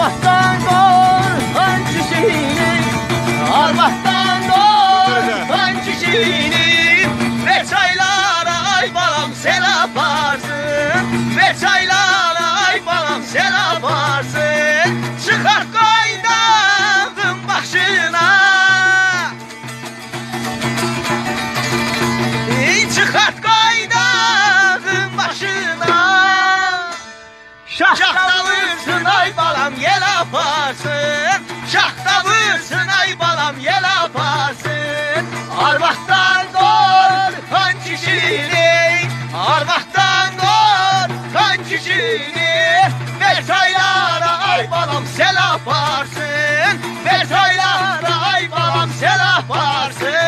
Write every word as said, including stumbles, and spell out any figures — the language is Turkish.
Arvaqdan qorxan kişini, arvaqdan qorxan kişini, ve çaylara ay balam sel aparsın, ve çaylara ay balam sel aparsın. Çıxart qaynağın başına, çıxart qaynağın başına. Şahta vursun ay balam yel aparsın, şahta vursun ay balam yel aparsın. Arvaqdan qorxan kişini, arvaqdan qorxan kişini, ve çaylara ay balam sel aparsın, ve çaylara ay balam sel aparsın.